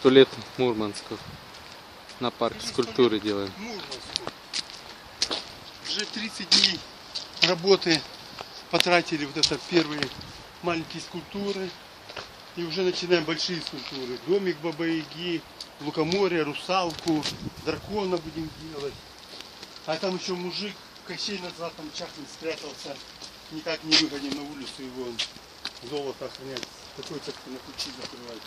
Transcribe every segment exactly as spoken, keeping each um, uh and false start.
Сто лет Мурманску. На парке скульптуры делаем. Мурманску. Уже тридцать дней работы потратили вот это первые маленькие скульптуры. И уже начинаем большие скульптуры. Домик Бабы-Яги, лукоморье, русалку, дракона будем делать. А там еще мужик Кощей назад там чахнет, спрятался. Никак не выгоним на улицу его. Золото охранять. Такой цепки на ключи закрывать.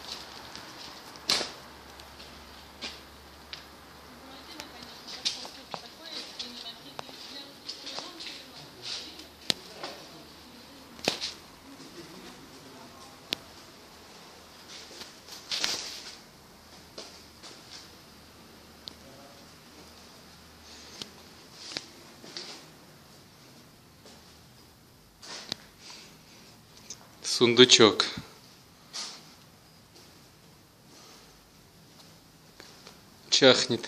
Сундучок. Чахнет.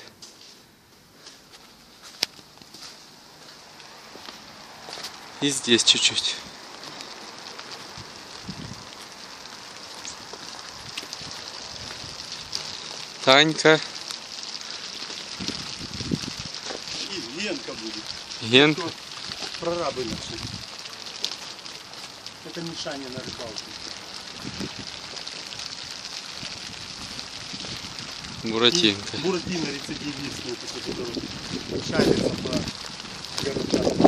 И здесь чуть-чуть. Танька. И Генка будет. Ген. Прорабы наши. Это Мишаня на рыбалке. Буратинка. Буратино рецидивист, который шарится по городам.